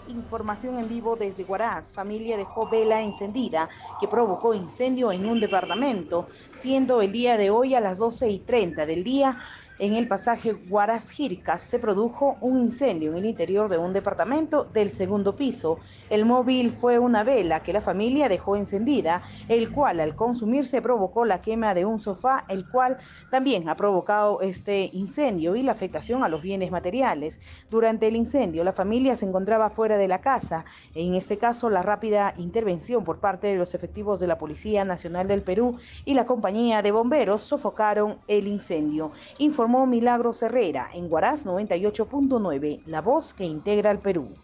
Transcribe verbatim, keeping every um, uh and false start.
Información en vivo desde Huaraz. Familia dejó vela encendida que provocó incendio en un departamento, siendo el día de hoy a las doce y treinta del día. En el pasaje Huaraz-Jircas se produjo un incendio en el interior de un departamento del segundo piso. El móvil fue una vela que la familia dejó encendida, el cual al consumirse provocó la quema de un sofá, el cual también ha provocado este incendio y la afectación a los bienes materiales. Durante el incendio, la familia se encontraba fuera de la casa. En este caso, la rápida intervención por parte de los efectivos de la Policía Nacional del Perú y la compañía de bomberos sofocaron el incendio. Informó Milagros Herrera en Huaraz noventa y ocho punto nueve, la voz que integra al Perú.